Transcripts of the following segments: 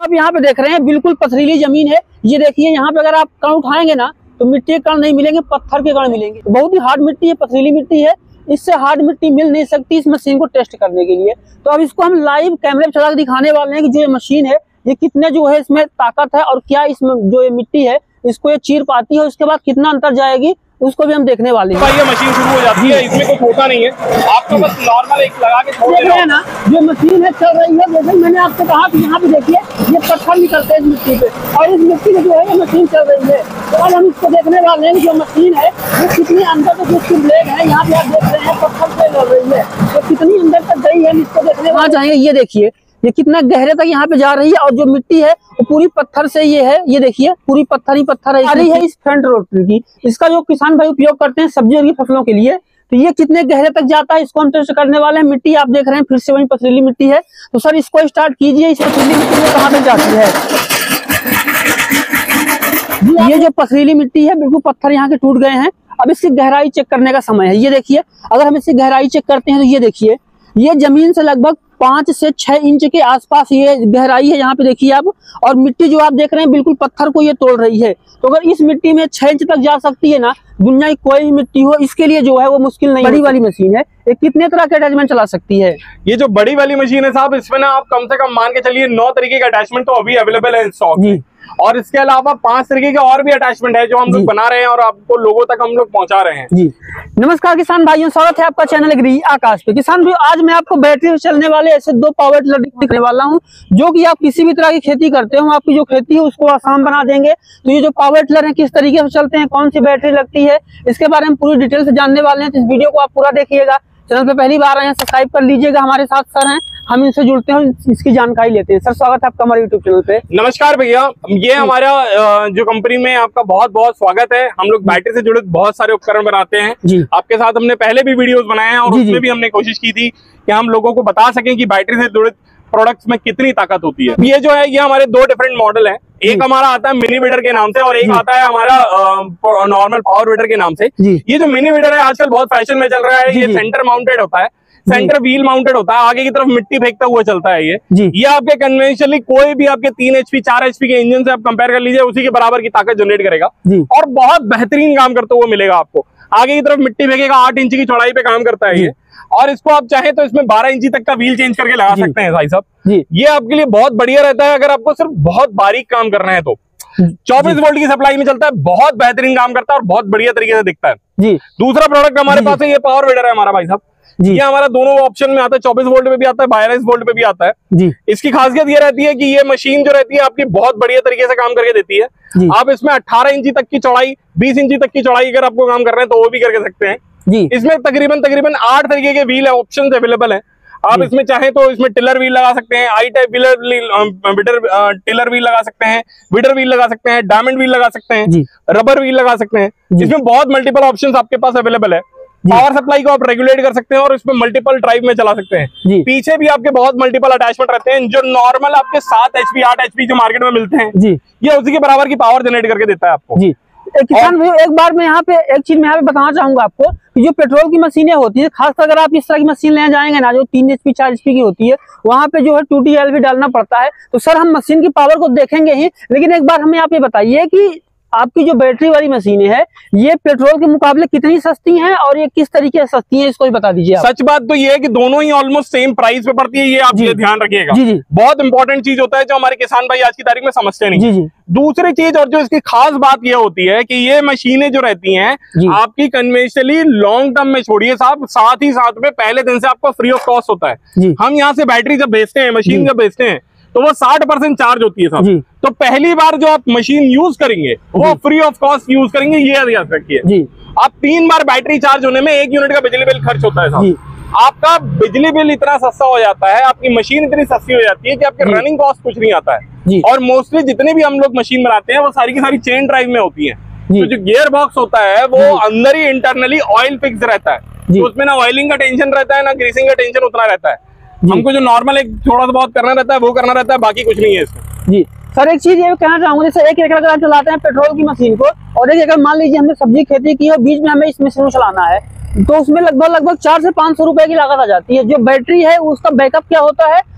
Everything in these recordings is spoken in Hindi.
आप यहाँ पे देख रहे हैं बिल्कुल पथरीली जमीन है। ये देखिए यहाँ पे अगर आप कण उठाएंगे ना तो मिट्टी के कण नहीं मिलेंगे, पत्थर के कण मिलेंगे। बहुत ही हार्ड मिट्टी है, पथरीली मिट्टी है, इससे हार्ड मिट्टी मिल नहीं सकती इस मशीन को टेस्ट करने के लिए। तो अब इसको हम लाइव कैमरे पे चला के दिखाने वाले हैं कि जो ये मशीन है ये कितने जो है इसमें ताकत है और क्या इसमें जो ये मिट्टी है इसको ये चीर पाती है, उसके बाद कितना अंतर जाएगी उसको भी हम देखने वाले हैं। ये मशीन शुरू हो जाती है, इसमें कुछ होता नहीं है, आपको बस नॉर्मल एक लगा के छोड़ देना है ना। जो मशीन है चल रही है, जैसे मैंने आपको कहा कि यहाँ पे देखिए ये पत्थर निकलते हैं इस मिट्टी पे और इस मिट्टी में जो है ये मशीन चल रही है। तो अब हम इसको देखने वाले हैं कि जो मशीन है वो कितनी अंदर तक उसकी ब्लेड है, यहाँ पे आप देख रहे हैं पत्थर से लड़ रही है, तो कितनी अंदर तक गई है इसको देखने वाले चाहेंगे। ये देखिए ये कितना गहरे तक यहाँ पे जा रही है और जो मिट्टी है वो पूरी पत्थर से ये है, ये देखिए पूरी पत्थर ही पत्थर है। आ रही है इस फ्रंट रोटरी की, इसका जो किसान भाई उपयोग करते हैं सब्जियों की फसलों के लिए। तो ये कितने गहरे तक जाता है इसको हम टेस्ट करने वाले हैं। मिट्टी आप देख रहे हैं फिर से वही पथरीली मिट्टी है। तो सर इसको स्टार्ट कीजिए, इस पथरीली मिट्टी में कहाँ तक जाती है। ये जो पथरीली मिट्टी है बिल्कुल पत्थर यहाँ के टूट गए हैं। अब इसकी गहराई चेक करने का समय है। ये देखिए अगर हम इसकी गहराई चेक करते हैं तो ये देखिए ये जमीन से लगभग 5 से 6 इंच के आसपास ये गहराई है। यहाँ पे देखिए आप, और मिट्टी जो आप देख रहे हैं बिल्कुल पत्थर को ये तोड़ रही है। तो अगर इस मिट्टी में 6 इंच तक जा सकती है ना, दुनिया की कोई मिट्टी हो इसके लिए जो है वो मुश्किल नहीं। बड़ी वाली मशीन है, ये कितने तरह के अटैचमेंट चला सकती है। ये जो बड़ी वाली मशीन है साहब, इसमें ना आप कम से कम मान के चलिए 9 तरीके का अटैचमेंट तो अभी अवेलेबल है स्टॉक में, और इसके अलावा 5 तरीके के और भी अटैचमेंट है जो हम लोग बना रहे हैं और आपको लोगों तक हम लोग पहुंचा रहे हैं। जी नमस्कार किसान भाइयों, स्वागत है आपका चैनल एग्री आकाश पे। किसान भाई आज मैं आपको बैटरी से चलने वाले ऐसे 2 पावर टिलर दिखाने वाला हूं जो कि आप किसी भी तरह की खेती करते हो, आपकी जो खेती है उसको आसान बना देंगे। तो ये जो पावर टिलर है किस तरीके से चलते हैं, कौन सी बैटरी लगती है, इसके बारे में पूरी डिटेल से जानने वाले हैं। तो इस वीडियो को आप पूरा देखिएगा। चैनल पे पहली बार आए हैं सब्सक्राइब कर लीजिएगा। हमारे साथ सर हैं, हम इनसे जुड़ते हैं, इसकी जानकारी लेते हैं। सर स्वागत है आपका हमारे यूट्यूब चैनल पे। नमस्कार भैया, ये हमारा जो कंपनी में आपका बहुत बहुत स्वागत है। हम लोग बैटरी से जुड़े बहुत सारे उपकरण बनाते हैं जी। आपके साथ हमने पहले भी वीडियोस बनाए हैं और उसमें भी हमने कोशिश की थी कि हम लोगों को बता सकें कि बैटरी से जुड़े प्रोडक्ट्स में कितनी ताकत होती है। ये जो है ये हमारे 2 डिफरेंट मॉडल हैं। एक हमारा आता है मिनी वीडर के नाम से और एक आता है हमारा नॉर्मल पावर वीडर के नाम से। ये जो मिनी वीडर है आजकल बहुत फैशन में चल रहा है। ये सेंटर माउंटेड होता है, सेंटर व्हील माउंटेड होता है, आगे की तरफ मिट्टी फेंकता हुआ चलता है। ये आपके कन्वेंशनली कोई भी आपके 3 HP 4 HP के इंजन से आप कंपेयर कर लीजिए, उसी के बराबर की ताकत जनरेट करेगा और बहुत बेहतरीन काम करता हुआ मिलेगा आपको। आगे की तरफ मिट्टी फेंकेगा, 8 इंच की चौड़ाई पे काम करता है ये, और इसको आप चाहे तो इसमें 12 इंची तक का व्हील चेंज करके लगा सकते हैं भाई साहब। ये आपके लिए बहुत बढ़िया रहता है अगर आपको सिर्फ बहुत बारीक काम करना है तो। 24 वोल्ट की सप्लाई में चलता है, बहुत बेहतरीन काम करता है और बहुत बढ़िया तरीके से दिखता है। दूसरा प्रोडक्ट हमारे पास है, ये पावर वीडर है हमारा भाई साहब। ये हमारा दोनों ऑप्शन में आता है, 24 वोल्ट पे भी आता है, 22 वोल्ट पे भी आता है। इसकी खासियत ये रहती है कि ये मशीन जो रहती है आपकी बहुत बढ़िया तरीके से काम करके देती है। आप इसमें 18 इंची तक की चौड़ाई, 20 इंची तक की चौड़ाई अगर आपको काम कर रहे हैं तो वो भी करके सकते हैं। इसमें तकरीबन 8 तरीके के व्हील ऑप्शन अवेलेबल है। आप इसमें चाहे तो इसमें टिलर व्हील लगा सकते हैं, आई टाइप टिलर व्हील लगा सकते हैं, विडर व्हील लगा सकते हैं, डायमंड व्हील लगा सकते हैं, रबर व्हील लगा सकते हैं। इसमें बहुत मल्टीपल ऑप्शंस आपके पास अवेलेबल है। पावर सप्लाई को आप रेगुलेट कर सकते हैं और इसमें मल्टीपल ड्राइव में चला सकते हैं। पीछे भी आपके बहुत मल्टीपल अटैचमेंट रहते हैं। जो नॉर्मल आपके 7 HP 8 HP जो मार्केट में मिलते हैं ये उसी के बराबर की पावर जनरेट करके देता है आपको। किसान भाई एक बार मैं यहाँ पे एक चीज मैं यहाँ पे बताना चाहूंगा आपको कि जो पेट्रोल की मशीनें होती है, खासकर अगर आप इस तरह की मशीन लेने जाएंगे ना जो 3 HP 4 HP की होती है, वहाँ पे जो है 2TL भी डालना पड़ता है। तो सर हम मशीन की पावर को देखेंगे ही, लेकिन एक बार हमें आप ये बताइए कि आपकी जो बैटरी वाली मशीनें हैं ये पेट्रोल के मुकाबले कितनी सस्ती हैं और ये किस तरीके से सस्ती हैं, इसको भी बता दीजिए। सच बात तो ये है कि दोनों ही ऑलमोस्ट सेम प्राइस पे पड़ती है, ये आप ये ध्यान रखिएगा। बहुत इंपॉर्टेंट चीज होता है जो हमारे किसान भाई आज की तारीख में समझते नहीं। दूसरी चीज और जो इसकी खास बात ये होती है कि ये मशीनें जो रहती हैं आपकी कन्वेंशनली लॉन्ग टर्म में छोड़िए साहब, साथ ही साथ में पहले दिन से आपको फ्री ऑफ कॉस्ट होता है। हम यहाँ से बैटरी जब बेचते हैं, मशीन जब बेचते हैं तो वो 60% चार्ज होती है साहब। तो पहली बार जो आप मशीन यूज करेंगे वो फ्री ऑफ कॉस्ट यूज करेंगे, ये याद रखिए। आप 3 बार बैटरी चार्ज होने में 1 यूनिट का बिजली बिल खर्च होता है साहब। आपका बिजली बिल इतना सस्ता हो जाता है, आपकी मशीन इतनी सस्ती हो जाती है कि आपके रनिंग कॉस्ट कुछ नहीं आता है। और मोस्टली जितने भी हम लोग मशीन बनाते हैं वो सारी की सारी चेन ड्राइव में होती है। तो जो गियर बॉक्स होता है वो अंदर ही इंटरनली ऑयल फिक्स रहता है, तो उसमें ना ऑयलिंग का टेंशन रहता है ना ग्रीसिंग का टेंशन उतना रहता है। हमको जो नॉर्मल एक थोड़ा सा बहुत करना रहता है वो करना रहता है, बाकी कुछ नहीं है इसमें। जी सर एक चीज ये कहना चाहूंगा, जैसे 1 एकड़ अगर आप चलाते हैं पेट्रोल की मशीन को और 1 एकड़ मान लीजिए हमने सब्जी खेती की और बीच में हमें इस मशीन को चलाना है, तो उसमें लगभग 400 से 500 रुपए की लागत आ जाती है। जो बैटरी है उसका बैकअप क्या होता है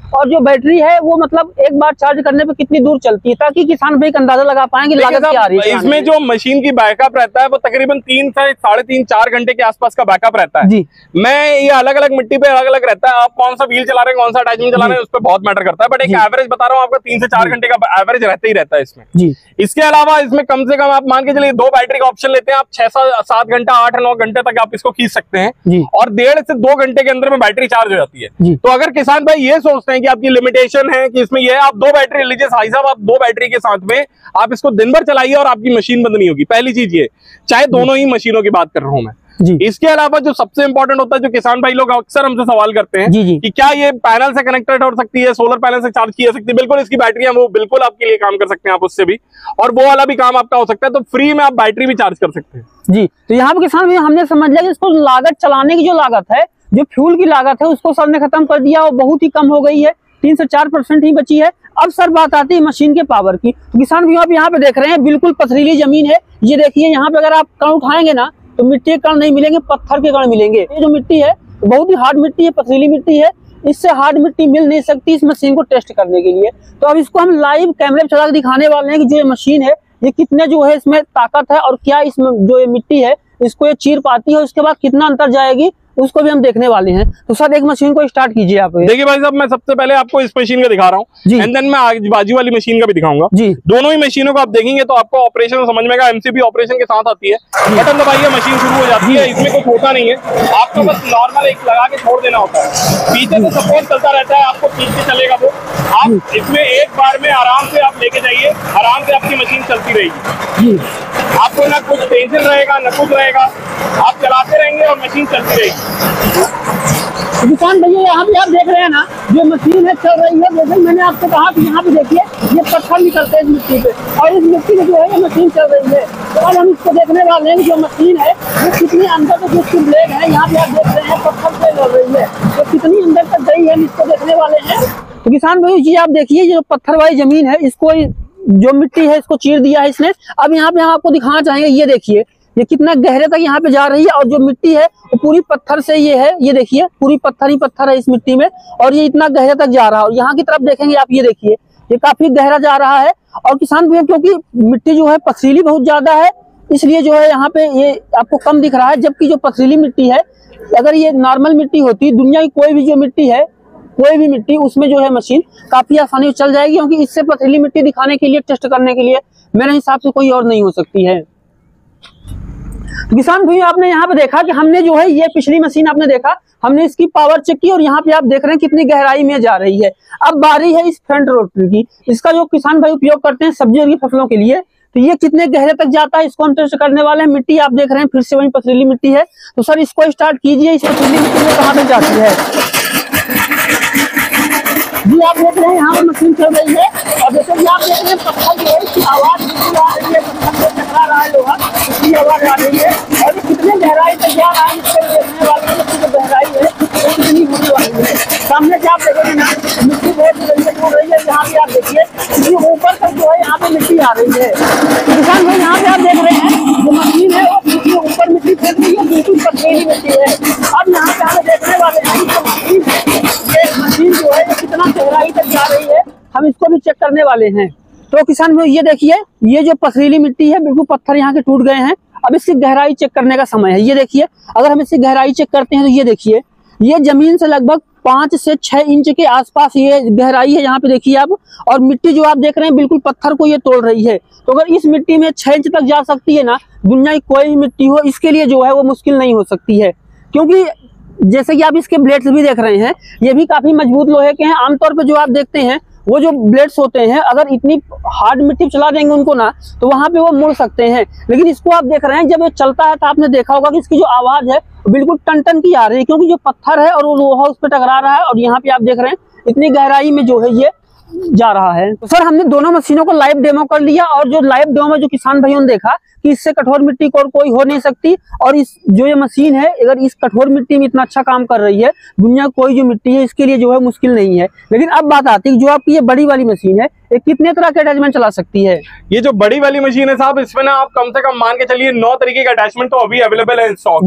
और जो बैटरी है वो मतलब एक बार चार्ज करने पे कितनी दूर चलती है, ताकि किसान भाई का अंदाजा लगा पाएंगे लागत क्या आ रही है। इसमें जो मशीन की बैकअप रहता है वो तकरीबन 3 से 3.5 4 घंटे के आसपास का बैकअप रहता है जी। मैं ये अलग अलग मिट्टी पे अलग अलग रहता है, आप कौन सा व्हील चला रहे हैं, कौन सा अटैचमेंट चला रहे हैं, उस पर बहुत मैटर करता है। बट एक एवरेज बता रहा हूँ आपका 3 से 4 घंटे का एवरेज रहता ही रहता है इसमें जी। इसके अलावा इसमें कम से कम आप मान के चलिए 2 बैटरी का ऑप्शन लेते हैं आप, 6 से 7 घंटा 8 9 घंटे तक आप इसको खींच सकते हैं और 1.5 से 2 घंटे के अंदर में बैटरी चार्ज हो जाती है। तो अगर किसान भाई ये सोचते हैं कि आपकी लिमिटेशन है कि इसमें ये आप 2 बैटरी लीजिए साई साहब, आप 2 बैटरी के साथ में आप इसको दिन भर चलाइए और आपकी मशीन बंद नहीं होगी। पहली चीज ये, चाहे दोनों ही मशीनों की बात कर रहा हूं मैं जी। इसके अलावा जो सबसे इंपॉर्टेंट होता है, जो किसान भाई लोग अक्सर हमसे सवाल करते हैं जी। कि क्या ये पैनल से कनेक्टेड हो सकती है, सोलर पैनल से चार्ज की जा सकती है। बिल्कुल, इसकी बैटरियां वो बिल्कुल आपके लिए काम कर सकते हैं, आप उससे भी, और वो वाला भी काम आपका हो सकता है। तो फ्री में आप बैटरी भी चार्ज कर सकते हैं जी। तो यहाँ पे किसान भाई हमने समझ लिया कि इसको लागत चलाने की जो लागत है, जो फ्यूल की लागत है, उसको सर ने खत्म कर दिया और बहुत ही कम हो गई है, 3 से 4% ही बची है। अब सर बात आती है मशीन के पावर की। तो किसान भाई आप यहाँ पे देख रहे हैं बिल्कुल पथरीली जमीन है, ये देखिए यहाँ पे अगर आप कण उठाएंगे ना तो मिट्टी के कण नहीं मिलेंगे, पत्थर के कण मिलेंगे। ये जो मिट्टी है बहुत ही हार्ड मिट्टी है, पथरीली मिट्टी है, इससे हार्ड मिट्टी मिल नहीं सकती इस मशीन को टेस्ट करने के लिए। तो अब इसको हम लाइव कैमरे पे चला के दिखाने वाले हैं कि जो ये मशीन है ये कितने जो है इसमें ताकत है और क्या इसमें जो ये मिट्टी है इसको ये चीर पाती है, उसके बाद कितना अंतर जाएगी उसको भी हम देखने वाले हैं। तो सर एक मशीन को स्टार्ट कीजिए आप। देखिए भाई साहब, मैं सबसे पहले आपको इस मशीन का दिखा रहा हूँ एंड देन मैं बाजू वाली मशीन का भी दिखाऊंगा जी। दोनों ही मशीनों को आप देखेंगे तो आपको ऑपरेशन समझ में आएगा। एमसीबी ऑपरेशन के साथ आती है, बटन दबाइए मशीन शुरू हो जाती है। इसमें कुछ होता नहीं है, आपको बस नॉर्मल एक लगा के छोड़ देना होता है। पीछे से सपोर्ट चलता रहता है, आपको पीछे चलेगा वो। आप इसमें एक बार में आराम से आप लेके जाइए, आराम से आपकी मशीन चलती रहेगी। आपको ना कुछ टेंशन रहेगा ना कुछ रहेगा, आप चलाते रहेंगे और मशीन चलती रहेगी। किसान भैया यहाँ पे आप देख रहे हैं ना, जो मशीन है चल रही है। जैसे मैंने आपको कहा कि यहाँ पे देखिए ये पत्थर निकलते हैं इस मिट्टी पे, और इस मिट्टी में जो है ये मशीन चल रही है। तो आज हम इसको देखने वाले हैं जो मशीन है वो कितनी अंदर तक उसकी ब्लेड है, यहाँ पे आप देख रहे हैं पत्थर से लड़ रही है, तो कितनी अंदर तक गई है इसको देखने वाले हैं। तो किसान भाई जी आप देखिए जो पत्थर वाली जमीन है, इसको जो मिट्टी है इसको चीर दिया है इसने। अब यहाँ पे हम आपको दिखाना चाहेंगे, ये देखिए ये कितना गहरे तक यहाँ पे जा रही है, और जो मिट्टी है वो पूरी पत्थर से ये है, ये देखिए पूरी पत्थर ही पत्थर है इस मिट्टी में, और ये इतना गहरे तक जा रहा है। और यहाँ की तरफ देखेंगे आप, ये देखिए ये काफी गहरा जा रहा है। और किसान भैया क्योंकि मिट्टी जो है पथरीली बहुत ज्यादा है, इसलिए जो है यहाँ पे ये आपको कम दिख रहा है। जबकि जो पथरीली मिट्टी है, अगर ये नॉर्मल मिट्टी होती, दुनिया की कोई भी जो मिट्टी है, कोई भी मिट्टी, उसमें जो है मशीन काफी आसानी से चल जाएगी, क्योंकि इससे पथरीली मिट्टी दिखाने के लिए, टेस्ट करने के लिए मेरे हिसाब से कोई और नहीं हो सकती है। किसान भाई आपने यहाँ पे देखा कि हमने जो है ये पिछली मशीन आपने देखा, हमने इसकी पावर चेक की और यहाँ पे आप देख रहे हैं कितनी गहराई में जा रही है। अब बारी है इस फ्रंट रोटरी की, इसका जो किसान भाई उपयोग करते हैं सब्जियों की फसलों के लिए, तो ये कितने गहरे तक जाता है इसको हम टेस्ट करने वाले हैं। मिट्टी आप देख रहे हैं फिर से वही पथरीली मिट्टी है। तो सर इसको स्टार्ट कीजिए, इस पथरीली मिट्टी में कहाँ तक जाती है जी। आप देख रहे हैं यहाँ पर मशीन चल रही है, और जैसे कि आप देख रहे हैं पत्थर जो है इसकी आवाज आ रही है, पत्थर से टकरा रहा है लोहा, इसकी आवाज आ रही है। और ये कितने गहराई तक जा रहा है इसको देखने वाले हैं, इसकी जो गहराई है वो कितनी होने वाली है। सामने से आप देखेंगे ना मिट्टी बहुत हो रही है, यहाँ पे आप देखिए क्योंकि ऊपर तक जो है यहाँ पे मिट्टी आ रही है। किसान भाई यहाँ पे आप देख रहे हैं जो मशीन है वो बिल्कुल ऊपर मिट्टी फेंक रही है, बिल्कुल पथरीली मिट्टी है। अब यहाँ पे हमें देखने वाले हैं मशीन जो है कितना गहराई तक जा रही है, हम इसको भी चेक करने वाले हैं। तो किसान भाई ये देखिए ये जो पथरीली मिट्टी है, बिल्कुल पत्थर यहाँ के टूट गए हैं। अब इसकी गहराई चेक करने का समय है। ये देखिए अगर हम इसकी गहराई चेक करते हैं तो ये देखिए ये जमीन से लगभग 5 से 6 इंच के आसपास ये गहराई है। यहाँ पे देखिए आप, और मिट्टी जो आप देख रहे हैं बिल्कुल पत्थर को ये तोड़ रही है। तो अगर इस मिट्टी में 6 इंच तक जा सकती है ना, दुनिया की कोई भी मिट्टी हो इसके लिए जो है वो मुश्किल नहीं हो सकती है। क्योंकि जैसे कि आप इसके ब्लेड्स भी देख रहे हैं, ये भी काफी मजबूत लोहे के हैं। आमतौर पे जो आप देखते हैं वो जो ब्लेड्स होते हैं, अगर इतनी हार्ड मिट्टी चला देंगे उनको ना, तो वहां पे वो मुड़ सकते हैं। लेकिन इसको आप देख रहे हैं जब ये चलता है तो आपने देखा होगा कि इसकी जो आवाज है बिल्कुल टन टन की आ रही है, क्योंकि जो पत्थर है और वो लोहा उस पर टकरा रहा है। और यहाँ पे आप देख रहे हैं इतनी गहराई में जो है ये जा रहा है। तो सर हमने दोनों मशीनों को लाइव डेमो कर लिया, और जो लाइव डेमो में जो किसान भाइयों ने देखा कि इससे कठोर मिट्टी को और कोई हो नहीं सकती, और इस जो ये मशीन है अगर इस कठोर मिट्टी में इतना अच्छा काम कर रही है, दुनिया कोई जो मिट्टी है इसके लिए जो है मुश्किल नहीं है। लेकिन अब बात आती है जो आपकी ये बड़ी वाली मशीन है, ये कितने तरह के अटैचमेंट चला सकती है? ये जो बड़ी वाली मशीन है साहब, इसमें ना आप कम से कम मान के चलिए 9 तरीके का अटैचमेंट तो अभी अवेलेबल है स्टॉक में।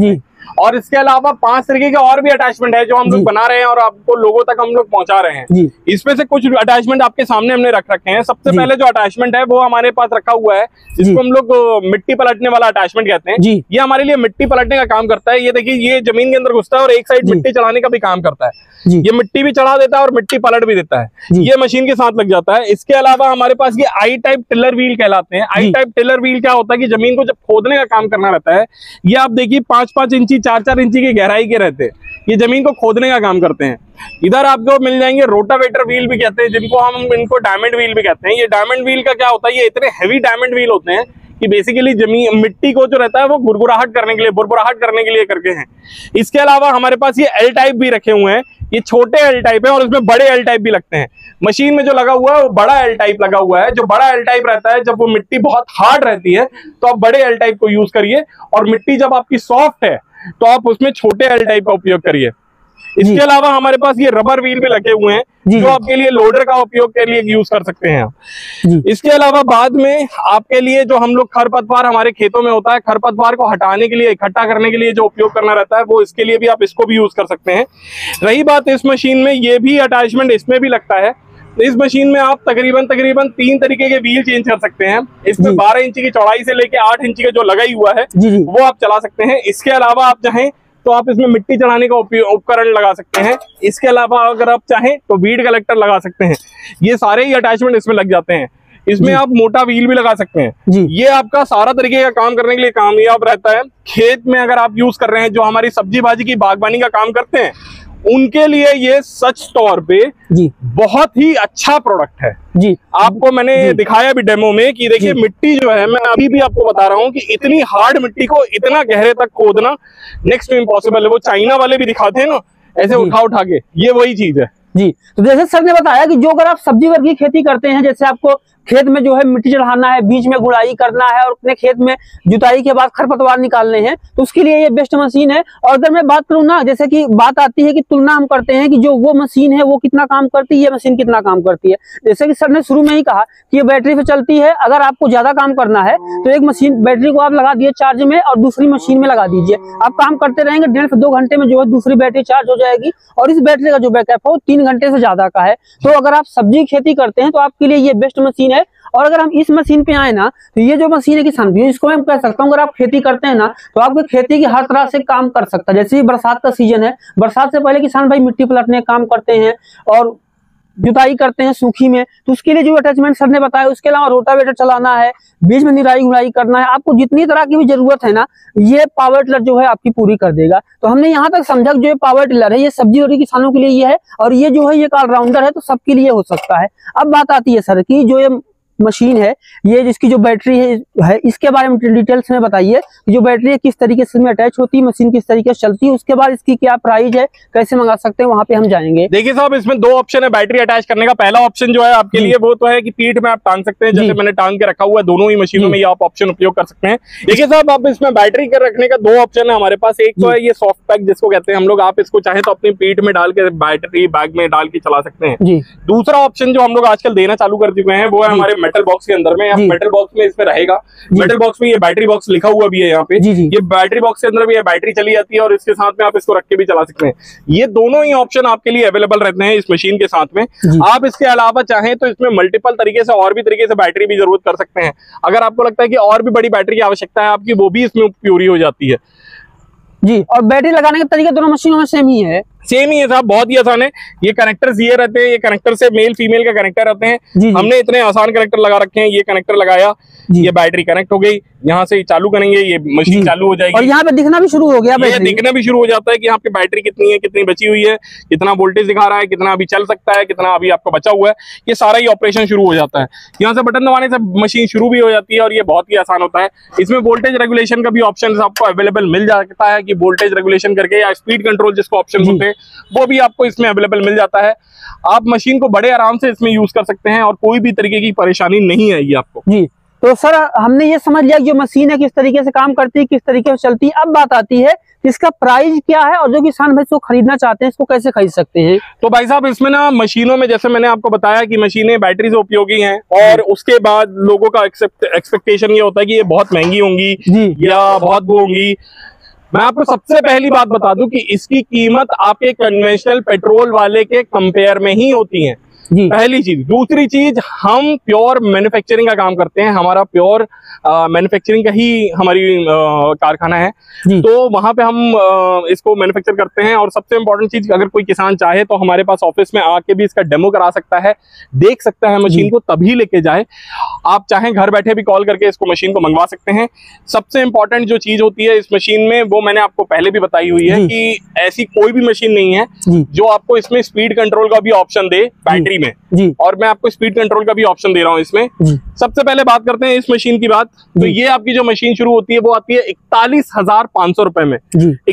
और इसके अलावा 5 तरीके के और भी अटैचमेंट है जो हम लोग बना रहे हैं और आपको लोगों तक हम लोग पहुंचा रहे हैं। इसमें से कुछ अटैचमेंट आपके सामने हमने रख रखे हैं। सबसे पहले जो अटैचमेंट है वो हमारे पास रखा हुआ है, जिसको हम लोग मिट्टी पलटने वाला अटैचमेंट कहते हैं। ये हमारे लिए मिट्टी पलटने का काम करता है। ये देखिए, ये जमीन के अंदर घुसता है और एक साइड मिट्टी चढ़ाने का भी काम करता है। ये मिट्टी भी चढ़ा देता है और मिट्टी पलट भी देता है। ये मशीन के साथ लग जाता है। इसके अलावा हमारे पास ये आई टाइप टिलर व्हील कहलाते हैं। आई टाइप टिलर व्हील क्या होता है कि जमीन को जब खोदने का काम करना रहता है, ये आप देखिए 5-5 इंची 4-4 इंची की गहराई के रहते हैं। ये जमीन को खोदने का काम करते हैं। इधर आपको मिल जाएंगे रोटावेटर व्हील भी कहते हैं, जिनको हम इनको डायमंड व्हील भी कहते हैं। ये डायमंड व्हील का क्या होता है, ये इतने हैवी डायमंड व्हील होते हैं कि बेसिकली जमीन मिट्टी को जो रहता है वो गुरगुराहट करने के लिए, बुरबुराहट करने के लिए करके हैं। इसके अलावा हमारे पास ये एल टाइप भी रखे हुए हैं। ये छोटे एल टाइप है और इसमें बड़े एल टाइप भी लगते हैं। मशीन में जो लगा हुआ है वो बड़ा एल टाइप लगा हुआ है। जो बड़ा एल टाइप रहता है, जब वो मिट्टी बहुत हार्ड रहती है तो आप बड़े एल टाइप को यूज करिए, और मिट्टी जब आपकी सॉफ्ट है तो आप उसमें छोटे एल टाइप का उपयोग करिए। इसके अलावा हमारे पास ये रबर व्हील भी लगे हुए हैं जो आपके लिए लोडर का उपयोग के लिए यूज कर सकते हैं आप। इसके अलावा बाद में आपके लिए जो हम लोग खरपतवार हमारे खेतों में होता है, खरपतवार को हटाने के लिए, इकट्ठा करने के लिए जो उपयोग करना रहता है, वो इसके लिए भी आप इसको भी यूज कर सकते हैं। रही बात इस मशीन में, ये भी अटैचमेंट इसमें भी लगता है। इस मशीन में आप तकरीबन 3 तरीके के व्हील चेंज कर सकते हैं। इसमें 12 इंची की चौड़ाई से लेके 8 इंची का जो लगा ही हुआ है वो आप चला सकते हैं। इसके अलावा आप चाहें तो आप इसमें मिट्टी चढ़ाने का उपकरण लगा सकते हैं। इसके अलावा अगर आप चाहें तो वीड कलेक्टर लगा सकते हैं। ये सारे ही अटैचमेंट इसमें लग जाते हैं। इसमें आप मोटा व्हील भी लगा सकते हैं। ये आपका सारा तरीके का काम करने के लिए कामयाब रहता है। खेत में अगर आप यूज कर रहे हैं, जो हमारी सब्जी भाजी की बागवानी का काम करते हैं, उनके लिए ये सच तौर पे बहुत ही अच्छा प्रोडक्ट है। आपको मैंने दिखाया भी डेमो में कि देखिए मिट्टी जो है, मैं अभी भी आपको बता रहा हूँ कि इतनी हार्ड मिट्टी को इतना गहरे तक खोदना नेक्स्ट टू इम्पॉसिबल है। वो चाइना वाले भी दिखाते हैं ना, ऐसे उठा के, ये वही चीज है। तो जैसे सर ने बताया कि जो अगर आप सब्जी वर्ग की खेती करते हैं, जैसे आपको खेत में जो है मिट्टी चढ़ाना है, बीच में गुड़ाई करना है और अपने खेत में जुताई के बाद खरपतवार निकालने हैं, तो उसके लिए ये बेस्ट मशीन है। और अगर मैं बात करूं ना, जैसे कि बात आती है कि तुलना हम करते हैं कि जो वो मशीन है वो कितना काम करती है, ये मशीन कितना काम करती है। जैसे कि सर ने शुरू में ही कहा कि ये बैटरी पे चलती है। अगर आपको ज्यादा काम करना है तो एक मशीन बैटरी को आप लगा दिए चार्ज में और दूसरी मशीन में लगा दीजिए। आप काम करते रहेंगे, 1.5 से 2 घंटे में जो है दूसरी बैटरी चार्ज हो जाएगी और इस बैटरी का जो बैकअप है वो 3 घंटे से ज्यादा का है। तो अगर आप सब्जी खेती करते हैं तो आपके लिए ये बेस्ट मशीन है। और अगर हम इस मशीन पे आए ना, तो ये जो मशीन है किसान भी, इसको मैं कह सकता हूँ अगर आप खेती करते हैं ना तो आपकी खेती की हर तरह से काम कर सकता है। जैसे बरसात का सीजन है, बरसात से पहले किसान भाई मिट्टी पलटने का काम करते हैं और जुताई करते हैं सूखी में, तो उसके लिए जो अटैचमेंट सर ने बताया, उसके अलावा रोटावेटर चलाना है, बीच में निराई गुड़ाई करना है, आपको जितनी तरह की भी जरूरत है ना, ये पावर टिलर जो है आपकी पूरी कर देगा। तो हमने यहाँ तक समझा कि जो ये पावर टिलर है ये सब्जी और किसानों के लिए ये है, और ये जो है ये ऑलराउंडर है तो सबके लिए हो सकता है। अब बात आती है सर की जो ये मशीन है, ये जिसकी जो बैटरी है इसके बारे में डिटेल्स में बताइए। जो बैटरी है किस तरीके से इसमें अटैच होती है, मशीन किस तरीके से चलती है, उसके बाद इसकी क्या प्राइस है, कैसे मंगा सकते हैं, वहां पे हम जाएंगे। देखिए साहब, इसमें 2 ऑप्शन है बैटरी अटैच करने का। पहला ऑप्शन जो है आपके लिए वो तो है कि पीठ में आप टांग सकते हैं, जैसे मैंने टांग के रखा हुआ है। दोनों ही मशीनों में ये आप ऑप्शन उपयोग कर सकते हैं। देखिए साहब, आप इसमें बैटरी कर रखने का 2 ऑप्शन है हमारे पास। एक तो है ये सॉफ्ट पैक जिसको कहते हैं हम लोग, आप इसको चाहे तो अपनी पीठ में डाल के बैटरी बैग में डाल के चला सकते हैं। दूसरा ऑप्शन जो हम लोग आजकल देना चालू कर चुके हैं वो है हमारे मेटल बॉक्स के अंदर में। मेटल बॉक्स में इसमें रहेगा, मेटल बॉक्स में ये बैटरी बॉक्स लिखा हुआ भी है यहाँ पे। ये बैटरी बॉक्स के अंदर भी ये बैटरी चली जाती है और इसके साथ में आप इसको रख के भी चला सकते हैं। ये दोनों ही ऑप्शन आपके लिए अवेलेबल रहते हैं इस मशीन के साथ में। आप इसके अलावा चाहें तो इसमें मल्टीपल तरीके से और भी तरीके से बैटरी भी जरूरत कर सकते हैं। अगर आपको लगता है कि और भी बड़ी बैटरी की आवश्यकता है आपकी, वो भी इसमें पूरी हो जाती है जी। और बैटरी लगाने का तरीका दोनों मशीनों में सेम ही है साहब, बहुत ही आसान है। ये कनेक्टर्स ये रहते हैं, ये कनेक्टर से मेल फीमेल का कनेक्टर रहते हैं। हमने इतने आसान कनेक्टर लगा रखे हैं। ये कनेक्टर लगाया, ये बैटरी कनेक्ट हो गई, यहाँ से चालू करेंगे, ये मशीन चालू हो जाएगी। और यहाँ पे दिखना भी शुरू हो गया, ये दिखना भी शुरू हो जाता है कि यहाँ पे बैटरी कितनी है, कितनी बची हुई है, कितना वोल्टेज दिखा रहा है, कितना अभी चल सकता है, कितना अभी आपको बचा हुआ है। ये सारा ही ऑपरेशन शुरू हो जाता है। यहाँ से बटन दबाने से मशीन शुरू भी हो जाती है और ये बहुत ही आसान होता है। इसमें वोल्टेज रेगुलेशन का भी ऑप्शन आपको अवेलेबल मिल जाता है कि वोल्टेज रेगुलेशन करके, या स्पीड कंट्रोल जिसको ऑप्शन होते हैं वो भी आपको इसमें अवेलेबल मिल जाता है। आप मशीन को बड़े आराम से इसमें यूज कर सकते हैं और कोई भी तरीके की परेशानी नहीं आएगी आपको जी। तो सर हमने ये समझ लिया कि जो मशीन है किस तरीके से काम करती है, किस तरीके से चलती है। अब बात आती है इसका प्राइस क्या है और जो किसान भाई इसको खरीदना चाहते हैं इसको कैसे खरीद सकते हैं। तो भाई साहब, इसमें ना मशीनों में जैसे मैंने आपको बताया कि मशीनें बैटरी से उपयोगी हैं और उसके बाद लोगों का एक्सपेक्टेशन ये होता है कि ये बहुत महंगी होंगी या बहुत वो होंगी। मैं आपको सबसे पहली बात बता दूं कि इसकी कीमत आपके कन्वेंशनल पेट्रोल वाले के कंपेयर में ही होती है, पहली चीज। दूसरी चीज, हम प्योर मैन्युफैक्चरिंग का काम करते हैं, हमारा प्योर मैन्युफैक्चरिंग का ही हमारी कारखाना है, तो वहां पे हम इसको मैन्युफैक्चर करते हैं। और सबसे इंपॉर्टेंट चीज, अगर कोई किसान चाहे तो हमारे पास ऑफिस में आके भी इसका डेमो करा सकता है, देख सकता है मशीन को, तभी लेके जाए। आप चाहें घर बैठे भी कॉल करके इसको मशीन को मंगवा सकते हैं। सबसे इंपॉर्टेंट जो चीज होती है इस मशीन में, वो मैंने आपको पहले भी बताई हुई है कि ऐसी कोई भी मशीन नहीं है जो आपको इसमें स्पीड कंट्रोल का भी ऑप्शन दे बैटरी में, और मैं आपको स्पीड कंट्रोल का भी ऑप्शन दे रहा हूं इसमें। सबसे पहले बात करते हैं इस मशीन की बात, तो ये आपकी जो मशीन शुरू होती है वो आती है 41,500 रुपए में।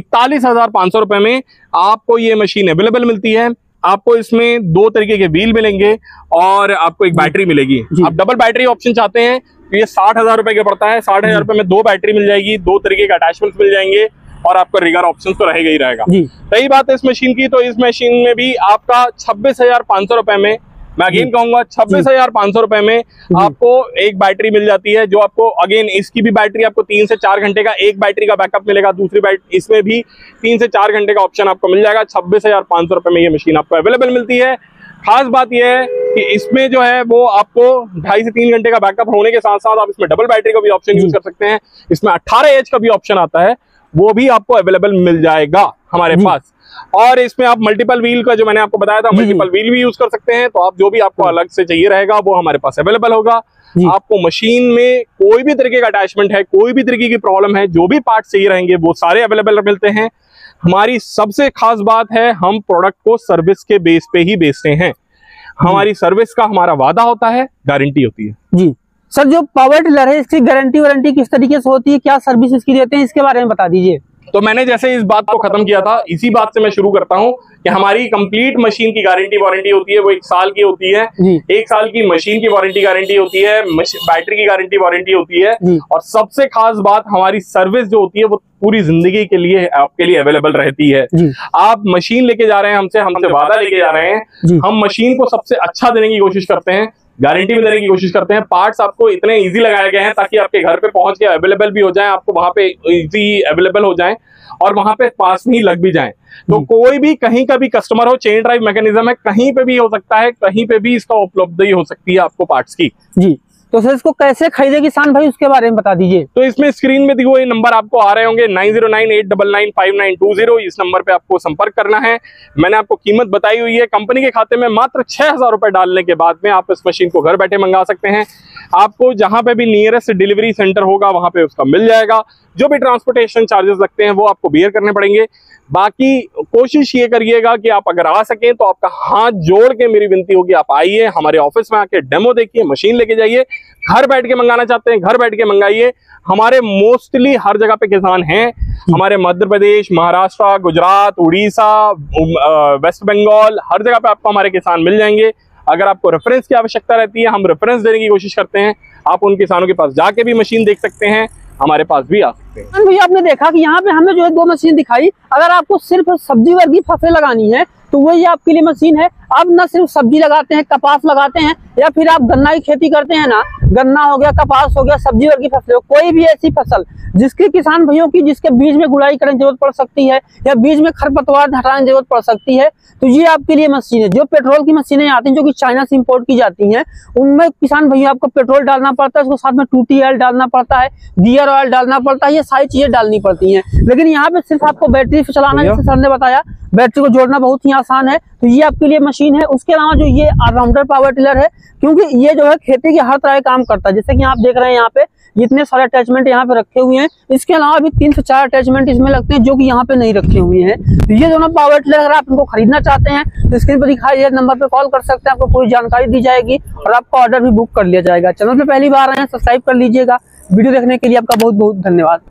41,500 रुपए में आपको ये मशीन अवेलेबल मिलती है। आपको इसमें 2 तरीके के व्हील मिलेंगे और आपको एक बैटरी मिलेगी। आप डबल बैटरी ऑप्शन चाहते हैं तो ये 60,000 रुपए का पड़ता है। 60,000 रुपए में 2 बैटरी मिल जाएगी, 2 तरीके के अटैचमेंट मिल जाएंगे और आपका रिगर ऑप्शन तो रहेगा ही रहेगा। सही बात है इस मशीन की, तो इस मशीन में भी आपका 26,500 रुपए में, मैं अगेन कहूंगा 26,500 रुपए में आपको एक बैटरी मिल जाती है, जो आपको अगेन इसकी भी बैटरी आपको 3 से 4 घंटे का एक बैटरी का बैकअप मिलेगा। दूसरी बैटरी इसमें भी 3 से 4 घंटे का ऑप्शन आपको मिल जाएगा। 26,500 रुपए में ये मशीन आपको अवेलेबल मिलती है। खास बात यह है कि इसमें जो है वो आपको 2.5 से 3 घंटे का बैकअप होने के साथ साथ आप इसमें डबल बैटरी का भी ऑप्शन यूज कर सकते हैं। इसमें 18 एच का भी ऑप्शन आता है, वो भी आपको अवेलेबल मिल जाएगा हमारे पास। और इसमें आप मल्टीपल व्हील का, जो मैंने आपको बताया था, मल्टीपल व्हील भी यूज कर सकते हैं। तो आप जो भी आपको अलग से चाहिए रहेगा वो हमारे पास अवेलेबल होगा। आपको मशीन में कोई भी तरीके का अटैचमेंट है, कोई भी तरीके की प्रॉब्लम है, जो भी पार्ट चाहिए रहेंगे वो सारे अवेलेबल मिलते हैं। हमारी सबसे खास बात है, हम प्रोडक्ट को सर्विस के बेस पे ही बेचते हैं। हमारी सर्विस का हमारा वादा होता है, गारंटी होती है। जी सर, जो पावर टिलर है इसकी गारंटी वारंटी किस तरीके से होती है, क्या सर्विस इसकी देते हैं, इसके बारे में बता दीजिए। तो मैंने जैसे इस बात को खत्म किया था, इसी बात से मैं शुरू करता हूं कि हमारी कंप्लीट मशीन की गारंटी वारंटी होती है, वो 1 साल की होती है। 1 साल की मशीन की वारंटी गारंटी होती है, बैटरी की गारंटी वारंटी होती है, और सबसे खास बात, हमारी सर्विस जो होती है वो पूरी जिंदगी के लिए आपके लिए अवेलेबल रहती है। आप मशीन लेके जा रहे हैं हमसे वादा लेके जा रहे हैं, हम मशीन को सबसे अच्छा देने की कोशिश करते हैं, गारंटी में देने की कोशिश करते हैं। पार्ट्स आपको इतने इजी लगाए गए हैं ताकि आपके घर पे पहुंच के अवेलेबल भी हो जाए, आपको वहां पे इजी अवेलेबल हो जाए और वहां पे पास में ही लग भी जाए। तो कोई भी कहीं का भी कस्टमर हो, चेन ड्राइव मैकेनिज्म है, कहीं पे भी हो सकता है, कहीं पे भी इसका उपलब्धि हो सकती है आपको पार्ट्स की। जी, तो सर इसको कैसे खरीदे किसान भाई, उसके बारे में बता दीजिए। तो इसमें स्क्रीन में दिए हुए नंबर आपको आ रहे होंगे, 9098995920, इस नंबर पे आपको संपर्क करना है। मैंने आपको कीमत बताई हुई है। कंपनी के खाते में मात्र 6,000 रुपए डालने के बाद में आप इस मशीन को घर बैठे मंगा सकते हैं। आपको जहां पे भी नियरेस्ट डिलीवरी सेंटर होगा वहां पे उसका मिल जाएगा। जो भी ट्रांसपोर्टेशन चार्जेस लगते हैं वो आपको बियर करने पड़ेंगे। बाकी कोशिश ये करिएगा कि आप अगर आ सकें तो आपका हाथ जोड़ के मेरी विनती होगी, आप आइए हमारे ऑफिस में आके डेमो देखिए, मशीन लेके जाइए। घर बैठ के मंगाना चाहते हैं, घर बैठ के मंगाइए। हमारे मोस्टली हर जगह पे किसान हैं, हमारे मध्य प्रदेश, महाराष्ट्र, गुजरात, उड़ीसा, वेस्ट बंगाल, हर जगह पे आपको हमारे किसान मिल जाएंगे। अगर आपको रेफरेंस की आवश्यकता रहती है, हम रेफरेंस देने की कोशिश करते हैं। आप उन किसानों के पास जाके भी मशीन देख सकते हैं, हमारे पास भी आ सकते हैं। भैया आपने देखा कि यहाँ पे हमें जो है 2 मशीन दिखाई। अगर आपको सिर्फ सब्जी वर्गी फसलें लगानी है तो वही आपके लिए मशीन है। आप न सिर्फ सब्जी लगाते हैं, कपास लगाते हैं, या फिर आप गन्ना की खेती करते हैं ना, गन्ना हो गया, कपास हो गया, सब्जी वर्गी फसलें, कोई भी ऐसी फसल जिसके किसान भाइयों की जिसके बीज में गुड़ाई करने की जरूरत पड़ सकती है या बीज में खरपतवार हटाने की जरूरत पड़ सकती है, तो ये आपके लिए मशीन है। जो पेट्रोल की मशीनें आती हैं जो कि चाइना से इंपोर्ट की जाती हैं, उनमें किसान भैया आपको पेट्रोल डालना पड़ता है, उसके साथ में टूटी ऑयल डालना पड़ता है, गियर ऑयल डालना पड़ता है, ये सारी चीजें डालनी पड़ती हैं। लेकिन यहाँ पे सिर्फ आपको बैटरी से चलाना, जैसे सर ने बताया, बैटरी को जोड़ना बहुत ही आसान है, तो ये आपके लिए मशीन है। उसके अलावा जो ये ऑलराउंडर पावर टिलर है, क्योंकि ये जो है खेती के हर तरह का काम करता है। जैसे कि आप देख रहे हैं यहाँ पे इतने सारे अटैचमेंट यहाँ पे रखे हुए हैं। इसके अलावा भी 3 से 4 अटैचमेंट इसमें लगते हैं जो कि यहाँ पे नहीं रखे हुए हैं। तो ये दोनों पावर टिलर अगर आप इनको खरीदना चाहते हैं तो स्क्रीन पर दिखाई दे नंबर पे कॉल कर सकते हैं, आपको पूरी जानकारी दी जाएगी और आपका ऑर्डर भी बुक कर लिया जाएगा। चैनल पे पहली बार आए हैं, सब्सक्राइब कर लीजिएगा। वीडियो देखने के लिए आपका बहुत बहुत धन्यवाद।